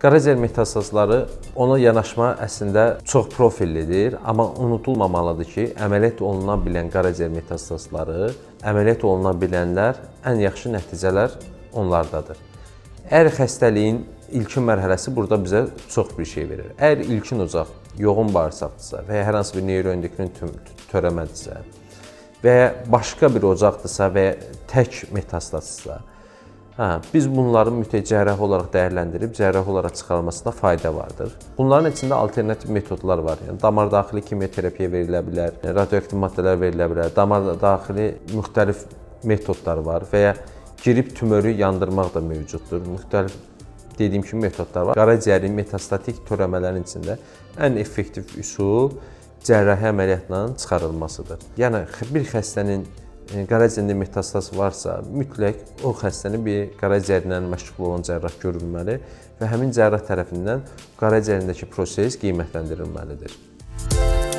Qaraciyər metastasları ona yanaşma əslində çox profillidir, amma unudulmamalıdır ki, əməliyyat oluna bilən qaraciyər metastasları, əməliyyat oluna bilənlər ən yaxşı nəticələr onlardadır. Əgər xəstəliyin ilkin mərhələsi burada bizə çox bir şey verir. Əgər ilkin ocaq yoğun bağırsaqdırsa və ya hər hansı bir neuroendokrin törəmədirsə və ya başqa bir ocaqdırsa və ya tək metastasdırsa, biz bunları mütləq cərrahi olaraq dəyərləndirib, cərrahi olaraq çıxarılmasında fayda vardır. Bunların içində alternativ metodlar var. Yəni, damar daxili kimioterapiya verilə bilər, radioaktiv maddələr verilə bilər, damar daxili müxtəlif metodlar var və ya girib tümörü yandırmaq da mövcuddur. Müxtəlif dediyim kimi metodlar var. Qaraciyərin metastatik törəmələrin içində ən effektiv üsul cərrahi əməliyyatla çıxarılmasıdır. Yəni, bir xəstənin qaraciyərində metastaz varsa, mütləq o xəstəni bir qaraciyərlə məşğul olan cərrah görülməli və həmin cərrah tərəfindən qaraciyərindəki proses qiymətləndirilməlidir.